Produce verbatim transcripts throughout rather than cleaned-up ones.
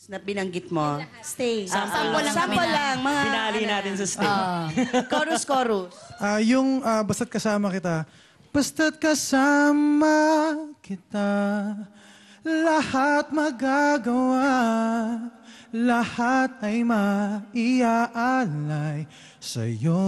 na binanggit mo. Stay. Ah, Sample lang sample kami na. lang, mga... Binali ano, natin sa stage. Ah. Chorus, chorus. Ah, yung ah, basta't kasama kita. Basta't kasama kita, lahat magagawa, lahat ay maiaalay sa'yo.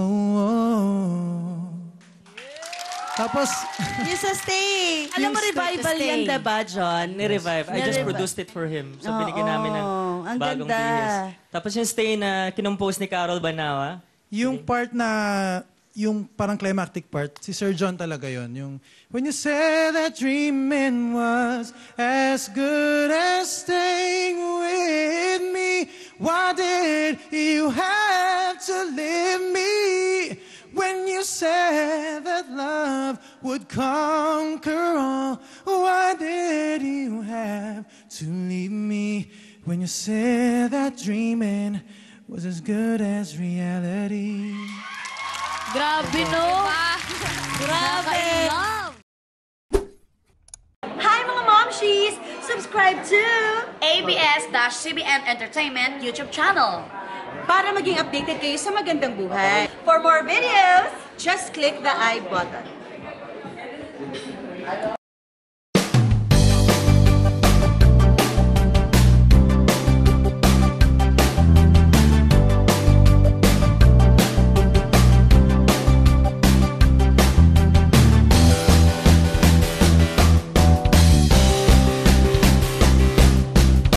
Tapos, Yung sa stay. Alam mo, Yung revival stay. yan, diba, John? Ni-revive. I just Ni-revive. produced it for him. So, Oo, binigyan namin ng ang bagong ganda. bihis. Tapos yung stay na kinompose ni Carol Banawa. yung part na, yung parang climactic part, si Sir John talaga yon. Yung, when you said that dreaming was as good as staying with me, why did you have to leave me? When you said that love would conquer all, why did you have to leave me? When you said that dreaming was as good as reality. Grabe, no? Grabe. Hi mga momshies! Subscribe to A B S-C B N Entertainment YouTube channel. Para maging updated kayo sa magandang buhay. For more videos, Just click the I button.